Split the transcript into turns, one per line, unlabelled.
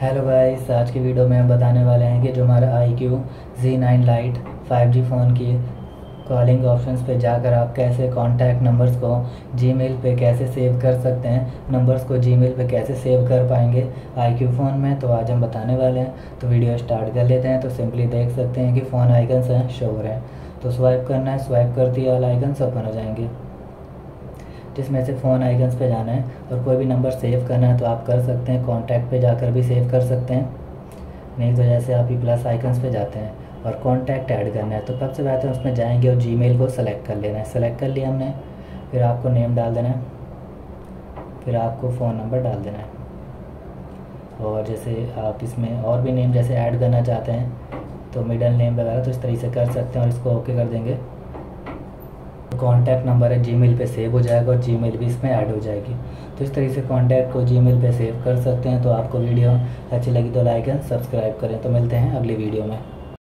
Hello guys, आज की video में हम बताने वाले हैं कि जो हमारा iQOO Z9 Lite 5G phone की कॉलिंग ऑप्शंस पे जाकर आप कैसे कॉन्टैक्ट नंबर्स को जीमेल पे कैसे सेव कर सकते हैं, नंबर्स को जीमेल पे कैसे सेव कर पाएंगे iQOO फ़ोन में। तो आज हम बताने वाले हैं, तो वीडियो स्टार्ट कर लेते हैं। तो सिंपली देख सकते हैं कि फ़ोन आइकन्स हैं, शो हो रहे हैं। तो स्वाइप करना है, स्वाइप करते ही ऑल आइकन्स ओपन हो जाएंगे, जिसमें से फ़ोन आइकन्स पे जाना है और कोई भी नंबर सेव करना है तो आप कर सकते हैं। कॉन्टैक्ट पे जाकर भी सेव कर सकते हैं, नहीं तो जैसे आप ही प्लस आइकन्स पे जाते हैं और कॉन्टैक्ट ऐड करना है तो सबसे पहले उसमें जाएंगे और जीमेल को सेलेक्ट कर लेना है। सेलेक्ट कर लिया हमने, फिर आपको नेम डाल देना है, फिर आपको फ़ोन नंबर डाल देना है। और जैसे आप इसमें और भी नेम जैसे ऐड करना चाहते हैं तो मिडल नेम वगैरह तो इस तरीके से कर सकते हैं और इसको ओके कर देंगे। कॉन्टैक्ट नंबर है जीमेल पे सेव हो जाएगा और जीमेल भी इसमें ऐड हो जाएगी। तो इस तरीके से कॉन्टैक्ट को जीमेल पे सेव कर सकते हैं। तो आपको वीडियो अच्छी लगी तो लाइक एंड सब्सक्राइब करें। तो मिलते हैं अगली वीडियो में।